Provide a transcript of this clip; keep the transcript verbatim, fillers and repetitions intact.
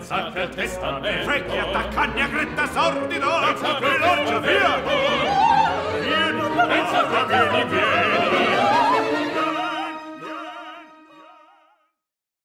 sacca il testamento. Frecchi attaccanni a gretta sordido, e l'orgia via! Vieni, vieni, vieni,